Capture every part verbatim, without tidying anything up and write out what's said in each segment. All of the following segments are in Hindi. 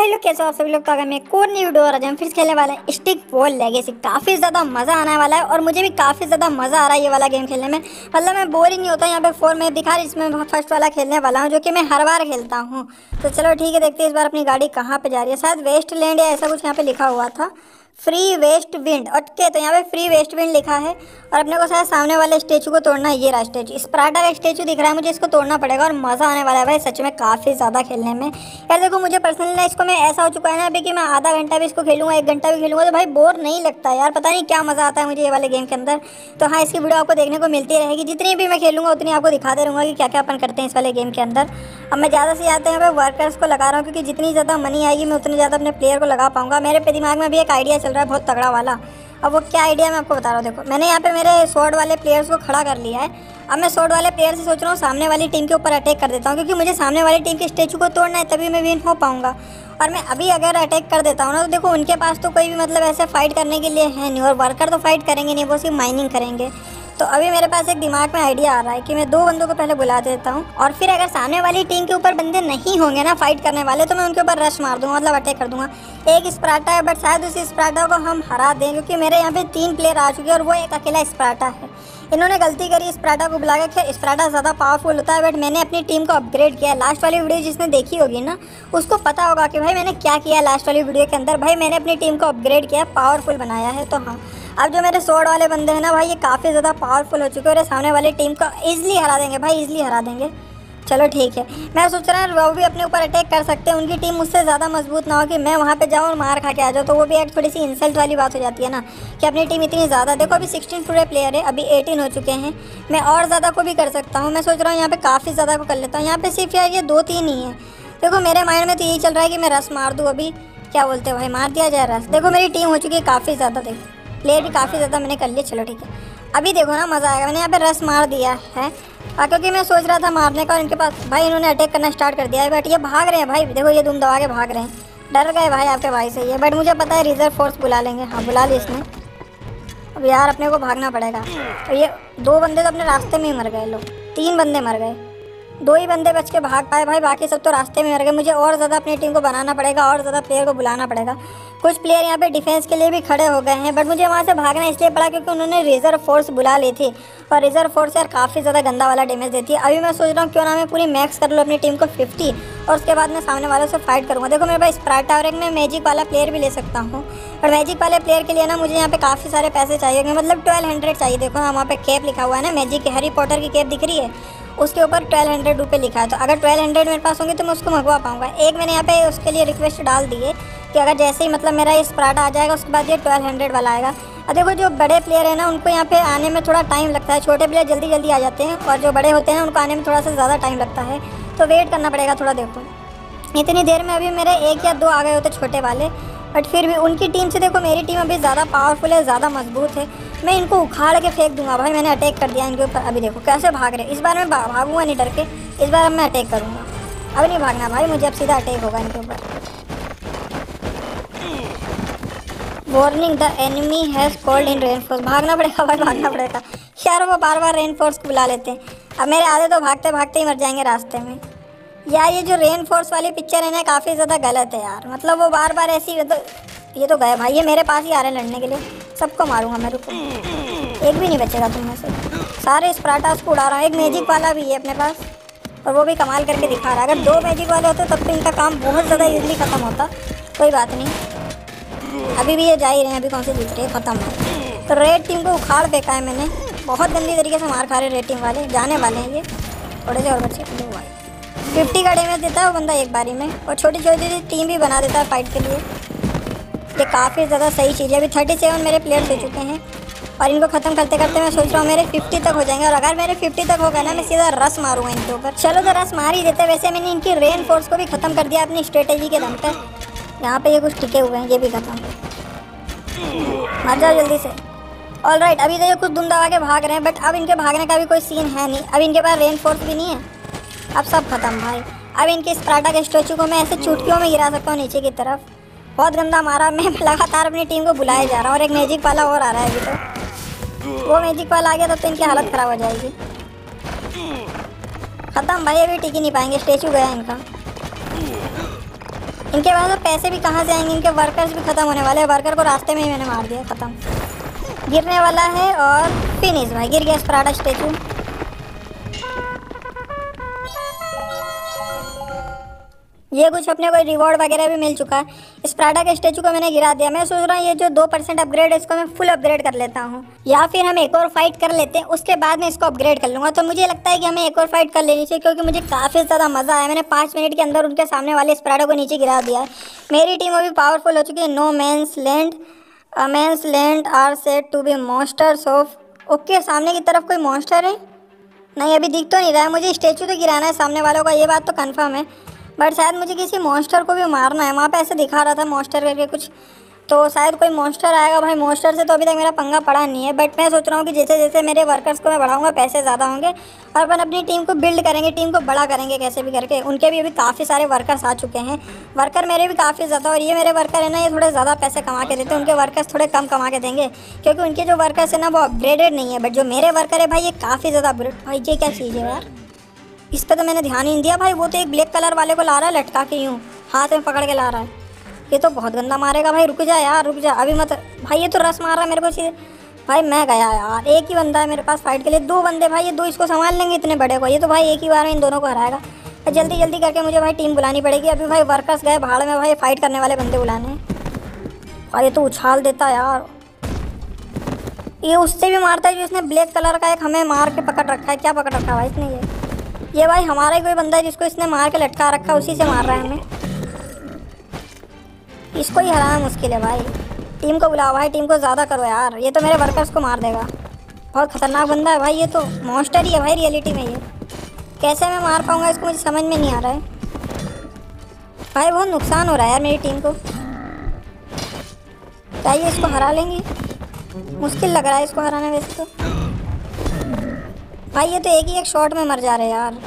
भाई लोग कैसे हो आप सभी लोग। तो अगर मैं कोई न्यू वीडियो और आज हम फिर से खेलने वाले हैं स्टिक वॉल लेगेसी। काफ़ी ज़्यादा मज़ा आने वाला है और मुझे भी काफ़ी ज़्यादा मज़ा आ रहा है ये वाला गेम खेलने में। मतलब मैं बोर ही नहीं होता। यहाँ पे फोर में दिखा रही इसमें फर्स्ट वाला खेलने वाला हूँ जो कि मैं हर बार खेलता हूँ। तो चलो ठीक है, देखते हैं इस बार अपनी गाड़ी कहाँ पर जा रही है। शायद वेस्ट लैंड या ऐसा कुछ यहाँ पर लिखा हुआ था, फ्री वेस्ट विंड। ओके, तो यहाँ पे फ्री वेस्ट विंड लिखा है और अपने को शायद सामने वाले स्टेचू को तोड़ना है। ये रहा स्टेचू, स्प्राटा का स्टेचू दिख रहा है मुझे, इसको तोड़ना पड़ेगा और मज़ा आने वाला है भाई सच में काफ़ी ज़्यादा खेलने में। यार देखो मुझे पर्सनली ना इसको मैं ऐसा हो चुका है ना अभी कि मैं आधा घंटा भी इसको खेलूंगा, एक घंटा भी खेलूंगा तो भाई बोर नहीं लगता यार। पता नहीं क्या मज़ा आता है मुझे ये वाले गेम के अंदर। तो हाँ, इसकी वीडियो आपको देखने को मिलती रहेगी, जितनी भी मैं खेलूंगा उतनी आपको दिखाते रहूँगा कि क्या क्या अपन करते हैं इस वाले गेम के अंदर। अब मैं ज़्यादा से ज़्यादा यहाँ पे वर्कर्स को लगा रहा हूँ क्योंकि जितनी ज़्यादा मनी आएगी मैं उतनी ज़्यादा अपने प्लेयर को लगा पाऊँगा। मेरे पे दिमाग में भी एक आइडिया चल रहा है बहुत तगड़ा वाला। अब वो क्या आइडिया मैं आपको बता रहा हूँ। देखो मैंने यहाँ पे मेरे स्वॉर्ड वाले प्लेयर्स को खड़ा कर लिया है। अब मैं स्वॉर्ड वाले प्लेयर से सोच रहा हूँ सामने वाली टीम के ऊपर अटैक कर देता हूँ क्योंकि मुझे सामने वाली टीम के स्टेचू को तोड़ना है, तभी मैं विन हो पाऊँगा। और मैं अभी अगर अटैक कर देता हूँ ना तो देखो उनके पास तो कोई भी मतलब ऐसे फाइट करने के लिए है नहीं और वर्कर तो फाइट करेंगे नहीं, वो सिर्फ माइनिंग करेंगे। तो अभी मेरे पास एक दिमाग में आइडिया आ रहा है कि मैं दो बंदों को पहले बुला देता हूँ और फिर अगर सामने वाली टीम के ऊपर बंदे नहीं होंगे ना फाइट करने वाले तो मैं उनके ऊपर रश मार दूंगा, मतलब अटैक कर दूंगा। एक स्प्राटा है बट शायद उसी स्प्राटा को हम हरा दें क्योंकि मेरे यहाँ पे तीन प्लेयर आ चुके हैं और वो एक अकेला स्प्राटा है। इन्होंने गलती करी स्प्राटा को बुला के। स्प्राटा ज़्यादा पावरफुल होता है बट मैंने अपनी टीम को अपग्रेड किया। लास्ट वाली वीडियो जिसने देखी होगी ना उसको पता होगा कि भाई मैंने क्या किया लास्ट वाली वीडियो के अंदर। भाई मैंने अपनी टीम को अपग्रेड किया, पावरफुल बनाया है। तो हाँ, अब जो मेरे स्वॉर्ड वाले बंदे हैं ना भाई ये काफ़ी ज़्यादा पावरफुल हो चुके हैं और सामने वाली टीम को ईजिली हरा देंगे भाई, ईजिली हरा देंगे। चलो ठीक है, मैं सोच रहा हूँ वो भी अपने ऊपर अटैक कर सकते हैं। उनकी टीम मुझसे ज़्यादा मजबूत ना हो कि मैं वहाँ पे जाऊँ और मार खा के आ जाऊँ, तो वो भी एक थोड़ी सी इंसल्ट वाली बात हो जाती है ना कि अपनी टीम इतनी ज़्यादा। देखो अभी सिक्सटीन पूरे प्लेयर है, अभी एटीन हो चुके हैं। मैं और ज़्यादा को भी कर सकता हूँ। मैं सोच रहा हूँ यहाँ पे काफ़ी ज़्यादा को कर लेता हूँ। यहाँ पे सिर्फ यार ये दो तीन ही है। देखो मेरे माइंड में तो यही चल रहा है कि मैं रस मार दूँ। अभी क्या बोलते हो भाई, मार दिया जाए रस। देखो मेरी टीम हो चुकी है काफ़ी ज़्यादा, देखो प्लेयर भी काफ़ी ज़्यादा मैंने कर लिए। चलो ठीक है, अभी देखो ना मज़ा आएगा। मैंने यहाँ पे रस मार दिया है क्योंकि मैं सोच रहा था मारने का और इनके पास भाई इन्होंने अटैक करना स्टार्ट कर दिया है बट ये भाग रहे हैं भाई। देखो ये दुम दबा के भाग रहे हैं, डर गए भाई आपके भाई से ये। बट मुझे पता है रिजर्व फोर्स बुला लेंगे। हाँ बुला ली इसने। अब यार अपने को भागना पड़ेगा। तो ये दो बंदे तो अपने रास्ते में ही मर गए, लोग तीन बंदे मर गए, दो ही बंदे बच के भाग पाए भाई, बाकी सब तो रास्ते में मर गए। मुझे और ज़्यादा अपनी टीम को बनाना पड़ेगा और ज़्यादा प्लेयर को बुलाना पड़ेगा। कुछ प्लेयर यहाँ पे डिफेंस के लिए भी खड़े हो गए हैं बट मुझे वहाँ से भागना इसलिए पड़ा क्योंकि उन्होंने रिजर्व फोर्स बुला ली थी और रिजर्व फोर्स यार काफ़ी ज़्यादा गंदा वाला डैमेज देती है। अभी मैं सोच रहा हूँ क्यों ना मैं पूरी मैक्स कर लूँ अपनी टीम को फिफ्टी और उसके बाद मैं सामने वालों से फाइट करूँगा। देखो मेरे पास स्प्राटा और एक मैं मैजिक वाला प्लेयर भी ले सकता हूँ और मैजिक वाले प्लेयर के लिए ना मुझे यहाँ पे काफ़ी सारे पैसे चाहिए, मतलब ट्वेल्व हंड्रेड चाहिए। देखो ना वहाँ पे कैप लिखा हुआ है ना, मैजिक की हैरी पॉटर की कैप दिख रही है, उसके ऊपर ट्वेल्व हंड्रेड रुपये लिखा है। तो अगर ट्वेल्व हंड्रेड मेरे पास होंगे तो मैं उसको मंगवा पाऊंगा। एक मैंने यहाँ पे उसके लिए रिक्वेस्ट डाल दी है कि अगर जैसे ही मतलब मेरा ये स्प्राटा आ जाएगा उसके बाद ये ट्वेल्व हंड्रेड वाला आएगा। और देखो जो बड़े प्लेयर है ना उनको यहाँ पे आने में थोड़ा टाइम लगता है, छोटे प्लेयर जल्दी जल्दी आ जाते हैं और जो बड़े होते हैं उनको आने में थोड़ा सा ज़्यादा टाइम लगता है, तो वेट करना पड़ेगा थोड़ा। देखो इतनी देर में अभी मेरे एक या दो आ गए होते छोटे वाले, बट फिर भी उनकी टीम से देखो मेरी टीम अभी ज़्यादा पावरफुल है, ज़्यादा मजबूत है। मैं इनको उखाड़ के फेंक दूंगा भाई। मैंने अटैक कर दिया इनके ऊपर। अभी देखो कैसे भाग रहे। इस बार मैं भागूंगा नहीं डर के, इस बार अब मैं अटैक करूंगा। अब नहीं भागना भाई मुझे, अब सीधा अटैक होगा इनके ऊपर। Warning, the enemy has called in reinforce. भागना पड़ेगा भाई, भागना पड़ेगा यार। वो बार बार रेनफोर्स को बुला लेते हैं। अब मेरे आधे तो भागते भागते ही मर जाएंगे रास्ते में। यार ये जो रेनफोर्स वाली पिक्चर है ना काफ़ी ज़्यादा गलत है यार, मतलब वो बार बार ऐसी। तो ये तो गए भाई, ये मेरे पास ही आ रहे हैं लड़ने के लिए। सबको मारूंगा मेरे को, एक भी नहीं बचेगा तुम में से। सारे स्प्राटास को उड़ा रहा हूँ। एक मैजिक वाला भी है अपने पास और वो भी कमाल करके दिखा रहा है। अगर दो मैजिक वाले होते तब तो इनका काम बहुत ज़्यादा ईजिली ख़त्म होता। कोई बात नहीं, अभी भी ये जा ही रहे हैं। अभी कौन से जीत रहे हैं, ख़त्म है। तो रेड टीम को उखाड़ फेंका है मैंने, बहुत गंदी तरीके से मार खा रहे रेड टीम वाले। जाने वाले हैं ये थोड़े से और बच्चे। फिफ्टी का डैमेज देता है वो बंदा एक बारी में और छोटी छोटी टीम भी बना देता है फाइट के लिए। ये काफ़ी ज़्यादा सही चीज़ है। अभी थर्टी सेवन मेरे प्लेयर्स हो चुके हैं और इनको ख़त्म करते करते मैं सोच रहा हूँ मेरे फिफ्टी तक हो जाएंगे और अगर मेरे फिफ्टी तक हो गए ना मैं सीधा रस मारूंगा इनके ऊपर। चलो तो रस मार ही देते। वैसे मैंने इनकी रेन फोर्स को भी ख़त्म कर दिया अपनी स्ट्रेटेजी के दम पर। यहाँ पे ये कुछ टिके हुए हैं, ये भी ख़त्म। मर जाओ जल्दी से। ऑल राइट, अभी तो ये कुछ दुम दबा के भाग रहे हैं बट अब इनके भागने का भी कोई सीन है नहीं। अब इनके पास रेन फोर्स भी नहीं है, अब सब खत्म भाई। अब इनके स्प्राटा के स्टैचू को मैं ऐसे चुटकियों में गिरा सकता हूँ नीचे की तरफ। बहुत गंदा मारा। मैं लगातार अपनी टीम को बुलाए जा रहा हूँ और एक मैजिक वाला और आ रहा है अभी तो। वो मैजिक वाला आ गया तब तो इनकी हालत ख़राब हो जाएगी। ख़त्म भाई, अभी टिक ही नहीं पाएंगे। स्टैचू गया इनका। इनके पास तो पैसे भी कहाँ से आएंगे, इनके वर्कर्स भी खत्म होने वाले हैं। वर्कर को रास्ते में ही मैंने मार दिया, खत्म, गिरने वाला है और फिनिश भाई, गिर गया स्प्राटा स्टेचू। ये कुछ अपने को रिवॉर्ड वगैरह भी मिल चुका है। स्प्राटा के स्टेचू को मैंने गिरा दिया। मैं सोच रहा हूँ ये जो दो परसेंट अपग्रेड है इसको मैं फुल अपग्रेड कर लेता हूँ, या फिर हम एक और फाइट कर लेते हैं, उसके बाद मैं इसको अपग्रेड कर लूँगा। तो मुझे लगता है कि हमें एक और फाइट कर लेनी चाहिए, क्योंकि मुझे काफ़ी ज़्यादा मज़ा आया। मैंने पाँच मिनट के अंदर उनके सामने वाले स्प्राटा को नीचे गिरा दिया है। मेरी टीम अभी पावरफुल हो चुकी है। No man's land, man's land are said to be monsters of. Okay, सामने की तरफ कोई मॉन्स्टर है? नहीं, अभी दिख तो नहीं रहा है। मुझे स्टेचू तो गिराना है सामने वालों का, ये बात तो कंफर्म है, बट शायद मुझे किसी मॉन्स्टर को भी मारना है। वहाँ पे ऐसे दिखा रहा था मॉन्स्टर करके कुछ, तो शायद कोई मॉन्स्टर आएगा भाई। मॉन्स्टर से तो अभी तक मेरा पंगा पड़ा नहीं है, बट मैं सोच रहा हूँ कि जैसे जैसे मेरे वर्कर्स को मैं बढ़ाऊँगा पैसे ज़्यादा होंगे और अपन अपनी टीम को बिल्ड करेंगे, टीम को बड़ा करेंगे कैसे भी करके। उनके भी अभी काफ़ी सारे वर्कर्स आ चुके हैं, वर्कर मेरे भी काफ़ी ज़्यादा, और ये मेरे वर्कर है ना, ये थोड़े ज़्यादा पैसे कमा के देते हैं, उनके वर्कर्स थोड़े कम कमा के देंगे, क्योंकि उनके जो वर्कर्स है ना वो अपग्रेडेड नहीं है। बट जो मेरे वर्कर है भाई ये काफ़ी ज़्यादा अपग्रेड। भाई ये क्या चीज़ है यार, इस पर तो मैंने ध्यान ही नहीं दिया भाई। वो तो एक ब्लैक कलर वाले को ला रहा है लटका के, यूँ हाथ में पकड़ के ला रहा है। ये तो बहुत गंदा मारेगा भाई, रुक जा यार, रुक जा अभी मत भाई। ये तो रस मार रहा है मेरे को सीधे भाई। मैं गया यार, एक ही बंदा है मेरे पास फाइट के लिए, दो बंदे भाई, ये दो इसको संभाल लेंगे इतने बड़े को। ये तो भाई एक ही बार में इन दोनों को हराएगा। जल्दी जल्दी करके मुझे भाई टीम बुलानी पड़ेगी। अभी भाई वर्कर्स गए भाड़ में भाई फाइट करने वाले बंदे बुलाने। और ये तो उछाल देता यार, ये उससे भी मारता है जो इसने ब्लैक कलर का एक हमें मार के पकड़ रखा है। क्या पकड़ रखा है भाई इसने? ये ये भाई हमारा ही कोई बंदा है जिसको इसने मार के लटका रखा है, उसी से मार रहा है हमें। इसको ही हराना मुश्किल है भाई। टीम को बुलाओ भाई, टीम को ज़्यादा करो यार, ये तो मेरे वर्कर्स को मार देगा। बहुत खतरनाक बंदा है भाई, ये तो मॉन्स्टर ही है भाई रियलिटी में। ये कैसे मैं मार पाऊँगा इसको, मुझे समझ में नहीं आ रहा है भाई। बहुत नुकसान हो रहा है यार मेरी टीम को। क्या ये इसको हरा लेंगे? मुश्किल लग रहा है इसको हराना वैसे तो भाई। ये तो एक ही एक शॉट में मर जा रहे हैं यार,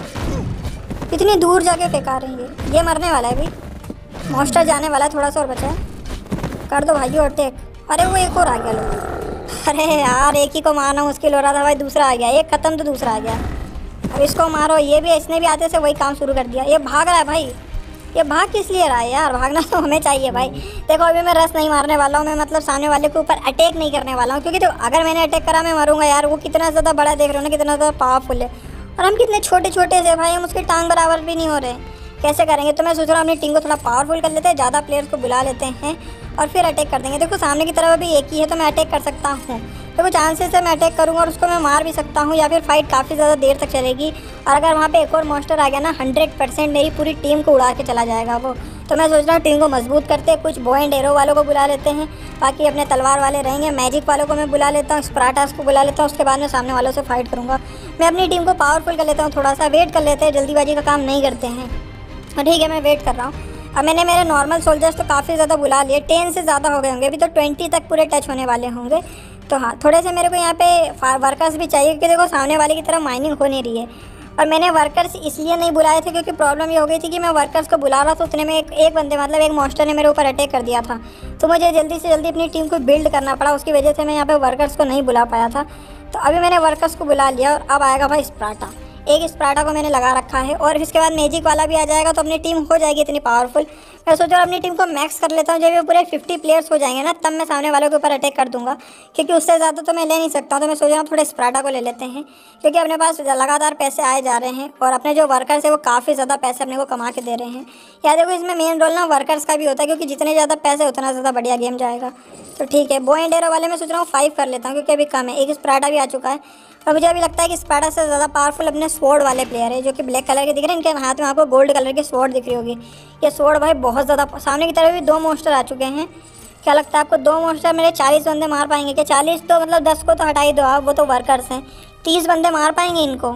इतनी दूर जाके फेंका रहे हैं। ये मरने वाला है भाई, मॉन्स्टर जाने वाला है, थोड़ा सा और बचा है। कर दो भाई अटैक। अरे वो एक और आ गया लोग। अरे यार एक ही को मारना मुश्किल हो रहा था भाई, दूसरा आ गया। एक खत्म तो दूसरा आ गया। अब इसको मारो। ये भी, इसने भी आते से वही काम शुरू कर दिया। ये भाग रहा है भाई, ये भाग किस लिए रहा है यार? भागना तो हमें चाहिए भाई। देखो अभी मैं रस नहीं मारने वाला हूँ, मैं मतलब सामने वाले के ऊपर अटैक नहीं करने वाला हूँ, क्योंकि तो अगर मैंने अटैक करा मैं मरूंगा यार। वो कितना ज़्यादा बड़ा देख रहे हो ना, कितना ज़्यादा पावरफुल है, और हम कितने छोटे छोटे से भाई, हम उसके टांग बराबर भी नहीं हो रहे। कैसे करेंगे? तो मैं सोच रहा हूँ अपनी टीम को थोड़ा पावरफुल कर लेते हैं, ज़्यादा प्लेयर्स को बुला लेते हैं और फिर अटैक कर देंगे। देखो सामने की तरफ अभी एक ही है तो मैं अटैक कर सकता हूँ। देखो चांसेस है मैं अटैक करूँगा और उसको मैं मार भी सकता हूँ, या फिर फाइट काफ़ी ज़्यादा देर तक चलेगी। और अगर वहाँ पे एक और मॉन्स्टर आ गया ना, हंड्रेड परसेंट मेरी पूरी टीम को उड़ा के चला जाएगा वो। तो मैं सोच रहा हूँ टीम को मजबूत करते हैं, कुछ बो एंड एरो वालों को बुला लेते हैं, बाकी अपने तलवार वाले रहेंगे। मैजिक वालों को मैं बुला लेता हूँ, स्प्राटास को बुला लेता हूँ, उसके बाद मैं सामने वालों से फाइट करूँगा। मैं अपनी टीम को पावरफुल कर लेता हूँ, थोड़ा सा वेट कर लेते हैं, जल्दीबाजी का काम नहीं करते हैं। ठीक है मैं वेट कर रहा हूँ। अब मैंने मेरे नॉर्मल सोल्जर्स तो काफ़ी ज़्यादा बुला लिए, टेन से ज़्यादा हो गए होंगे, अभी तो ट्वेंटी तक पूरे टच होने वाले होंगे। तो हाँ थोड़े से मेरे को यहाँ पे वर्कर्स भी चाहिए, क्योंकि देखो सामने वाले की तरफ माइनिंग हो नहीं रही है। और मैंने वर्कर्स इसलिए नहीं बुलाए थे क्योंकि प्रॉब्लम ये हो गई थी कि मैं वर्कर्स को बुला रहा था, उतने में एक, एक बंदे मतलब एक मॉन्स्टर ने मेरे ऊपर अटैक कर दिया था। तो मुझे जल्दी से जल्दी अपनी टीम को बिल्ड करना पड़ा, उसकी वजह से मैं यहाँ पे वर्कर्स को नहीं बुला पाया था। तो अभी मैंने वर्कर्स को बुला लिया और अब आएगा भाई स्प्राटा। एक स्प्राटा को मैंने लगा रखा है और इसके बाद मैजिक वाला भी आ जाएगा, तो अपनी टीम हो जाएगी इतनी पावरफुल। मैं सोच रहा हूँ अपनी टीम को मैक्स कर लेता हूँ, जब ये पूरे फिफ्टी प्लेयर्स हो जाएंगे ना तब मैं सामने वालों के ऊपर अटैक कर दूंगा, क्योंकि उससे ज़्यादा तो मैं ले नहीं सकता। तो मैं सोच रहा हूँ थोड़े स्प्राटा को ले लेते हैं, क्योंकि अपने पास लगातार पैसे आए जा रहे हैं और अपने जो वर्कर्स है वो काफ़ी ज़्यादा पैसे अपने को कमा के दे रहे हैं। या देखो इसमें मेन रोल ना वर्कर्स का भी होता है, क्योंकि जितने ज़्यादा पैसे उतना ज़्यादा बढ़िया गेम जाएगा। तो ठीक है बो एंड एरो वाले मैं सोच रहा हूँ फाइव कर लेता हूँ, क्योंकि अभी कम है। एक स्प्राटा भी आ चुका है और मुझे अभी लगता है कि स्प्राटा से ज़्यादा पावरफुल अपने स्वॉर्ड वाले प्लेयर है, जो कि ब्लैक कलर के दिख रहे हैं। इनके हाथ में आपको गोल्ड कलर की स्वॉर्ड दिख रही होगी। ये स्वॉर्ड भाई बहुत ज़्यादा, सामने की तरफ भी दो मॉन्स्टर आ चुके हैं। क्या लगता है आपको दो मॉन्स्टर मेरे चालीस बंदे मार पाएंगे क्या? चालीस तो मतलब दस को तो हटा ही दो आप, वो तो वर्कर्स हैं। तीस बंदे मार पाएंगे इनको,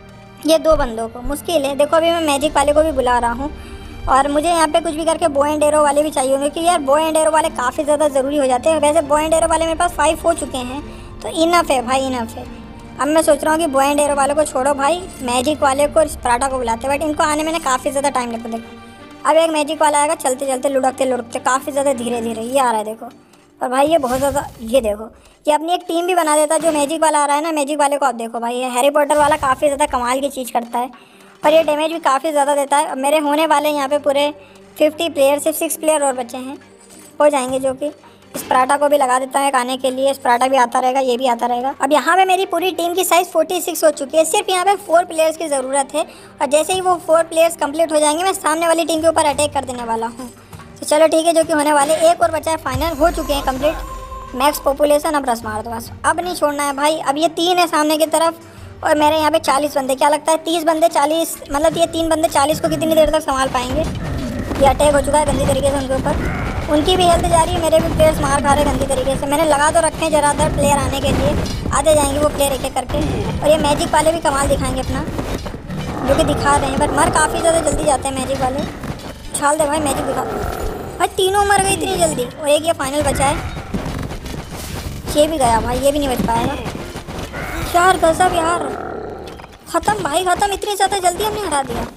ये दो बंदों को? मुश्किल है। देखो अभी मैं मैजिक वाले को भी बुला रहा हूँ और मुझे यहाँ पे कुछ भी करके बो एंड एरो वाले भी चाहिए होंगे, क्योंकि यार बो एंड एरो वाले काफ़ी ज़्यादा ज़रूरी हो जाते हैं। वैसे बो एंड एरो वाले मेरे पास फाइव हो चुके हैं, तो इनफ है भाई, इनफ है। अब मैं सोच रहा हूँ कि बो एंड एरो वालों को छोड़ो भाई, मैजिक वाले को और स्प्राटा को बुलाते हैं, बट इनको आने में काफ़ी ज़्यादा टाइम लगता है। देखो अब एक मैजिक वाला आएगा, चलते चलते लुढ़कते लुढ़कते काफ़ी ज़्यादा धीरे धीरे ये आ रहा है देखो। और भाई ये बहुत ज़्यादा, ये देखो ये अपनी एक टीम भी बना देता है। जो मैजिक वाला आ रहा है ना, मैजिक वाले को आप देखो भाई, ये हैरी पॉटर वाला काफ़ी ज़्यादा कमाल की चीज़ करता है और ये डैमेज भी काफ़ी ज़्यादा देता है। अब मेरे होने वाले यहाँ पे पूरे फिफ्टी प्लेयर, सिर्फ सिक्स प्लेयर और बचे हैं, हो जाएंगे। जो कि स्प्राटा को भी लगा देता है आने के लिए, स्प्राटा भी आता रहेगा, ये भी आता रहेगा। अब यहाँ पे मेरी पूरी टीम की साइज़ फोर्टी सिक्स हो चुकी है, सिर्फ यहाँ पे फोर प्लेयर्स की ज़रूरत है। और जैसे ही वो फोर प्लेयर्स कंप्लीट हो जाएंगे मैं सामने वाली टीम के ऊपर अटैक कर देने वाला हूँ। तो चलो ठीक है, जो कि होने वाले, एक और बचा है, फाइनल हो चुके हैं कंप्लीट। मैक्स पॉपुलेशन, अब रस मार दो बस, अब नहीं छोड़ना है भाई। अब ये तीन है सामने की तरफ और मेरे यहाँ पे चालीस बंदे, क्या लगता है तीस बंदे चालीस, मतलब ये तीन बंदे चालीस को कितनी देर तक संभाल पाएंगे। ये अटैक हो चुका है गंदी तरीके से उनके ऊपर, उनकी भी हेल्थ जा रही है, मेरे भी प्लेयर्स मार खा रहे हैं गंदी तरीके से। मैंने लगा तो रखे हैं ज़्यादातर प्लेयर आने के लिए, आते जाएंगे वो प्लेयर एक एक करके। और ये मैजिक वाले भी कमाल दिखाएंगे अपना, जो कि दिखा रहे हैं, बट मर काफ़ी ज़्यादा जल्दी जाते हैं मैजिक वाले। छाल दे भाई, मैजिक दिखा भाई, तीनों मर गई इतनी जल्दी। और एक ये फाइनल बचा है, ये भी गया भाई, ये भी नहीं बच पाएगा यार, गजब यार, ख़त्म भाई ख़त्म, इतनी ज़्यादा जल्दी हमने हरा दिया।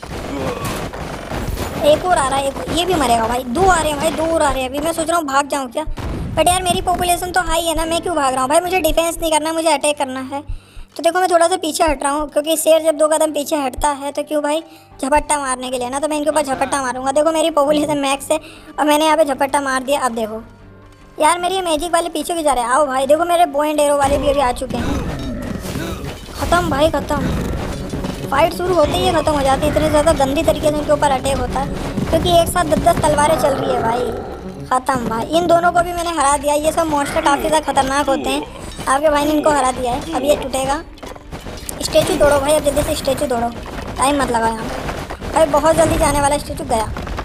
एक और आ रहा है, एक ये भी मरेगा भाई, दो आ रहे हैं भाई, दो और आ रहे हैं। अभी मैं सोच रहा हूँ भाग जाऊँ क्या, बट यार मेरी पॉपुलेशन तो हाई है ना, मैं क्यों भाग रहा हूँ भाई, मुझे डिफेंस नहीं करना, मुझे अटैक करना है। तो देखो मैं थोड़ा सा पीछे हट रहा हूँ, क्योंकि शेर जब दो कदम पीछे हटता है तो क्यों भाई, झपट्टा मारने के लिए ना, तो मैं इनके ऊपर झपट्टा मारूंगा। देखो मेरी पॉपुलेशन मैक्स है और मैंने यहाँ पे झपट्टा मार दिया। अब देखो यार मेरे ये मैजिक वाले पीछे क्यों जा रहे हैं, आओ भाई, देखो मेरे बो एंड एरो वाले भी अभी आ चुके हैं। ख़त्म भाई ख़त्म, फाइट शुरू होते ही ख़त्म हो जाती है, इतने ज़्यादा गंदी तरीके से इनके ऊपर अटैक होता है, क्योंकि एक साथ दस दस तलवारें चल रही है भाई। ख़त्म भाई, इन दोनों को भी मैंने हरा दिया। ये सब मॉन्स्टर काफ़ी ज़्यादा खतरनाक होते हैं, आपके भाई ने इनको हरा दिया है। अब ये टूटेगा, स्टेचू तोड़ो भाई, अब जल्दी से स्टेचू तोड़ो, टाइम मत लगाओ यहाँ पर भाई, बहुत जल्दी जाने वाला स्टेचू गया।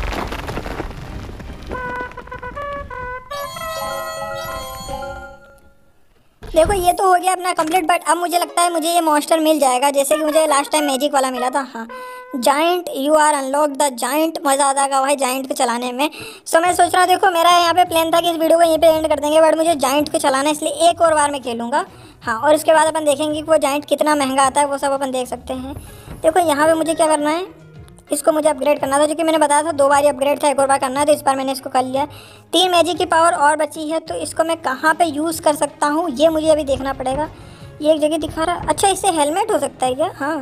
देखो ये तो हो गया अपना कंप्लीट, बट अब मुझे लगता है मुझे ये मॉन्स्टर मिल जाएगा, जैसे कि मुझे लास्ट टाइम मैजिक वाला मिला था। हाँ, giant, you are unlock the giant, मज़ा आता है भाई जाइंट को चलाने में। सो मैं सोच रहा हूँ, देखो मेरा यहाँ पे प्लान था कि इस वीडियो को यहीं पे एंड कर देंगे, बट मुझे जाइंट को चलाना है, इसलिए एक और बार मैं खेलूँगा। हाँ, और उसके बाद अपन देखेंगे कि वो जाइंट कितना महंगा आता है, वो सब अपन देख सकते हैं। देखो यहाँ पर मुझे क्या करना है, इसको मुझे अपग्रेड करना था, जो कि मैंने बताया था दो बार ही अपग्रेड था, एक और बार करना है, तो इस बार मैंने इसको कर लिया। तीन मैजिक की पावर और बची है, तो इसको मैं कहाँ पे यूज़ कर सकता हूँ ये मुझे अभी देखना पड़ेगा। ये एक जगह दिखा रहा है, अच्छा इससे हेलमेट हो सकता है क्या, हाँ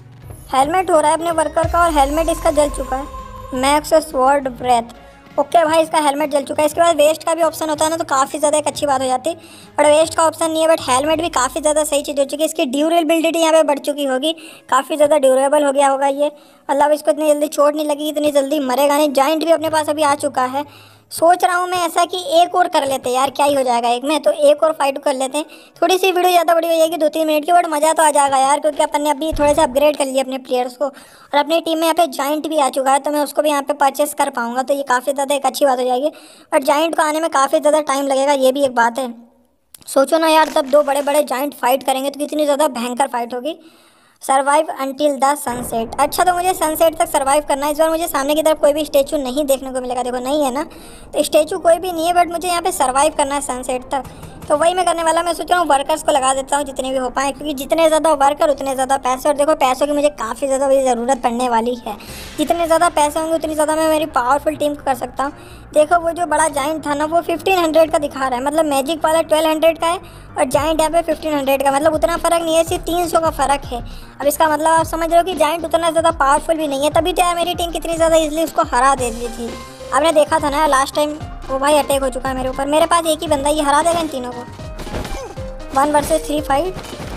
हेलमेट हो रहा है अपने वर्कर का, और हेलमेट इसका जल चुका है। मैक्स स्वॉर्ड ब्रेथ, ओके भाई इसका हेलमेट जल चुका है। इसके बाद वेस्ट का भी ऑप्शन होता है ना, तो काफ़ी ज़्यादा एक अच्छी बात हो जाती है, बट वेस्ट का ऑप्शन नहीं है, बट हेलमेट भी काफ़ी ज़्यादा सही चीज़ हो चुकी है। इसकी ड्यूरेबिलिटी यहाँ पे बढ़ चुकी होगी, काफ़ी ज़्यादा ड्यूरेबल हो गया होगा ये, मतलब इसको इतनी जल्दी चोट नहीं लगेगी, इतनी जल्दी मरेगा नहीं। जाइंट भी अपने पास अभी आ चुका है। सोच रहा हूँ मैं ऐसा कि एक और कर लेते हैं यार, क्या ही हो जाएगा एक में, तो एक और फाइट कर लेते हैं। थोड़ी सी वीडियो ज़्यादा बड़ी हो जाएगी, दो तीन मिनट की, बट मज़ा तो आ जाएगा यार, क्योंकि अपन ने अभी थोड़े से अपग्रेड कर लिए अपने प्लेयर्स को, और अपनी टीम में यहाँ पे जाइंट भी आ चुका है, तो मैं उसको भी यहाँ पे परचेस कर पाऊँगा, तो ये काफ़ी ज़्यादा एक अच्छी बात हो जाएगी। बट जाइंट को आने में काफ़ी ज़्यादा टाइम लगेगा, ये भी एक बात है। सोचो ना यार, तब दो बड़े बड़े जाइंट फाइट करेंगे तो कितनी ज़्यादा भयंकर फाइट होगी। सर्वाइव अंटिल द सनसेट, अच्छा तो मुझे सनसेट तक सर्वाइव करना है। इस बार मुझे सामने की तरफ कोई भी स्टैचू नहीं देखने को मिलेगा, देखो नहीं है ना, तो स्टैचू कोई भी नहीं है, बट मुझे यहाँ पे सर्वाइव करना है सनसेट तक, तो वही मैं करने वाला। मैं सोच रहा हूँ वर्कर्स को लगा देता हूँ जितने भी हो पाए, क्योंकि जितने ज़्यादा वर्कर उतने ज़्यादा पैसे, और देखो पैसों की मुझे काफ़ी ज़्यादा भी ज़रूरत पड़ने वाली है। जितने ज़्यादा पैसे होंगे उतनी ज़्यादा मैं मेरी पावरफुल टीम को कर सकता हूँ। देखो वो जो बड़ा जाइंट था ना, वो फिफ्टीन हंड्रेड का दिखा रहा है, मतलब मैजिक वाला ट्वेल्व हंड्रेड का है और जाइंट यहाँ पे फिफ्टीन हंड्रेड का, मतलब उतना फ़र्क नहीं है, सिर्फ तीन सौ का फ़र्क है। अब इसका मतलब आप समझ रहे हो कि जाइंट उतना ज़्यादा पावरफुल भी नहीं है, तभी तो यार मेरी टीम कितनी ज़्यादा इजीली उसको हरा दे दी थी। आपने देखा था ना लास्ट टाइम, वो भाई अटैक हो चुका है मेरे ऊपर, मेरे पास एक ही बंदा, ये हरा देगा इन तीनों को। वन वर्सेस थ्री फाइट,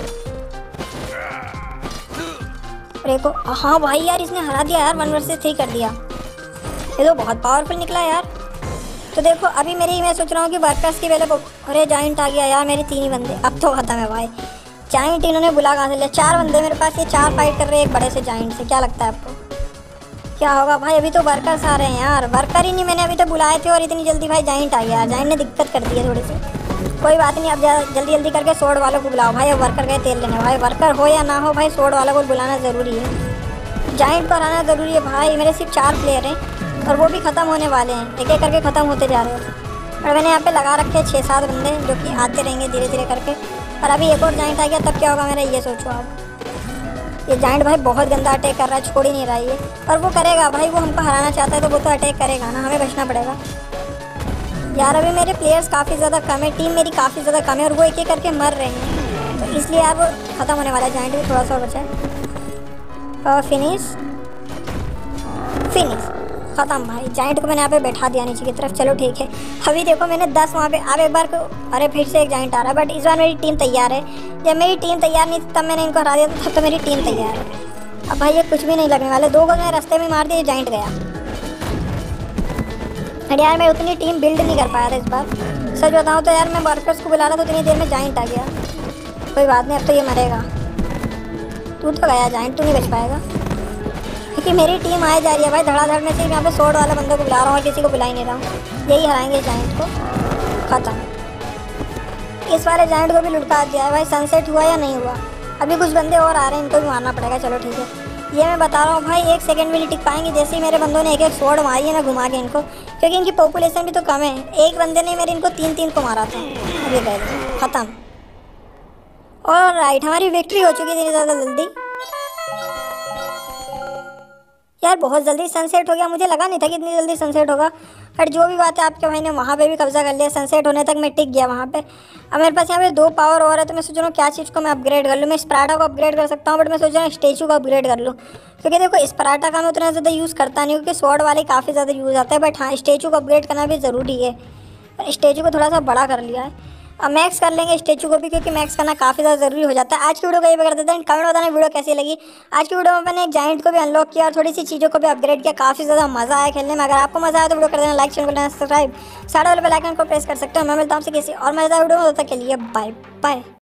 देखो हाँ भाई यार इसने हरा दिया यार, वन वर्सेस थ्री कर दिया, ये तो बहुत पावरफुल निकला यार। तो देखो अभी मेरी मैं सोच रहा हूँ कि वर्कर्स की पहले, अरे जाइंट आ गया यार, मेरे तीन ही बंदे, अब तो खत्म है भाई। जाइंट इन्होंने बुला कहाँ से लिया, चार बंदे मेरे पास, ये चार फाइट कर रहे हैं एक बड़े से जाइंट से। क्या लगता है आपको क्या होगा भाई, अभी तो वर्कर्स आ रहे हैं यार, वर्कर ही नहीं मैंने अभी तो बुलाए थे, और इतनी जल्दी भाई जाइंट आ गया। जाइंट ने दिक्कत कर दी है थोड़ी सी, कोई बात नहीं, अब जल्दी जल्दी करके सोड वालों को बुलाओ भाई। अब वर्कर गए तेल लेने, भाई वर्कर हो या ना हो भाई, सोड वालों को बुलाना ज़रूरी है, जाइंट को हराना ज़रूरी है भाई। मेरे सिर्फ चार प्लेयर हैं और वो भी ख़त्म होने वाले हैं, एक एक करके ख़त्म होते जा रहे हैं, और मैंने यहाँ पे लगा रखे हैं छः सात बंदे जो कि आते रहेंगे धीरे धीरे करके। और अभी एक और जाइंट आ गया, तब क्या होगा मेरा, ये सोचो आप। ये जाइंट भाई बहुत गंदा अटैक कर रहा है, छोड़ ही नहीं रहा है ये, और वो करेगा भाई, वो हमको हराना चाहता है तो वो तो अटैक करेगा ना, हमें बचना पड़ेगा यार। अभी मेरे प्लेयर्स काफ़ी ज़्यादा कम है, टीम मेरी काफ़ी ज़्यादा कम है, और वो एक एक करके मर रहे हैं, तो इसलिए यार वो ख़त्म होने वाला है। जाइंट भी थोड़ा सा बचा है, फिनिश फिनिश ख़त्म भाई। जाइंट को मैंने यहाँ पे बैठा दिया नीचे की तरफ। चलो ठीक है, अभी देखो मैंने दस वहाँ पे। अब एक बार को अरे फिर से एक जाइंट आ रहा है, बट इस बार मेरी टीम तैयार है। जब मेरी टीम तैयार नहीं थी तब मैंने इनको हरा दिया था, तब तो मेरी टीम तैयार है। अब भाई ये कुछ भी नहीं लगने वाले। दो को मैं रास्ते में मार दिया, जाइंट गया। अरे यार मैं उतनी टीम बिल्ड नहीं कर पाया था इस बार। सच बताऊँ तो यार मैं वर्कर्स को बुला रहा था, उतनी देर में जाइंट आ गया। कोई बात नहीं, अब तो ये मरेगा। तू तो गया जाइंट, तू नहीं बच पाएगा क्योंकि मेरी टीम आए जा रही है भाई धड़ाधड़ में। सिर्फ यहाँ पे सोड वाला बंदे को बुला रहा हूँ और किसी को बुला ही नहीं रहा हूँ। यही हराएंगे जाइंट को। ख़त्म। इस वाले जाइंट को भी लुटका दिया है भाई। सनसेट हुआ या नहीं हुआ? अभी कुछ बंदे और आ रहे हैं, इनको भी मारना पड़ेगा। चलो ठीक है, ये मैं बता रहा हूँ भाई, एक सेकंड भी नहीं टिक पाएंगे। जैसे ही मेरे बंदों ने एक एक सोड मारी है ना घुमा के इनको, क्योंकि इनकी पॉपुलेशन भी तो कम है। एक बंदे ने मेरे इनको तीन तीन को मारा था। अभी गए ख़त्म। और राइट, हमारी विक्ट्री हो चुकी थी ज़्यादा जल्दी यार। बहुत जल्दी सनसेट हो गया। मुझे लगा नहीं था कि इतनी जल्दी सनसेट होगा, बट जो भी बात है आपके भाई ने वहाँ पे भी कब्जा कर लिया। सनसेट होने तक मैं टिक गया वहाँ पे। अब मेरे पास यहाँ पे दो पावर और है, तो मैं सोच रहा हूँ क्या चीज़ को मैं अपग्रेड कर लूँ। मैं स्प्राटा को अपग्रेड कर सकता हूँ, बट मैं सोच रहा हूँ स्टेचू को अपग्रेड कर लूँ, क्योंकि देखो स्प्राटा का मैं उतना ज़्यादा यूज़ करता नहीं, क्योंकि स्वॉर्ड वाले काफ़ी ज़्यादा यूज़ आता है। बट हाँ, स्टेचू को अपग्रेड करना भी ज़रूरी है। स्टेचू को थोड़ा सा बड़ा कर लिया है। अब मैक्स कर लेंगे स्टेचू को भी, क्योंकि मैक्स करना काफ़ी ज़्यादा ज़रूरी हो जाता है। आज की वीडियो को ये कर देते हैं। कमेंट बताना वीडियो कैसी लगी। आज की वीडियो में मैंने एक जाइंट को भी अनलॉक किया और थोड़ी सी चीज़ों को भी अपग्रेड किया। काफ़ी ज़्यादा मज़ा आया खेलने में। अगर आपको मज़ा आया तो वीडियो कर देना लाइक, चैनल को करना सब्सक्राइब, साइड वाले बेल आइकन को प्रेस कर सकते हो। मैं मिलता हूँ आपसे किसी और मज़ेदार वीडियो में। तब तक के लिए बाय बाय।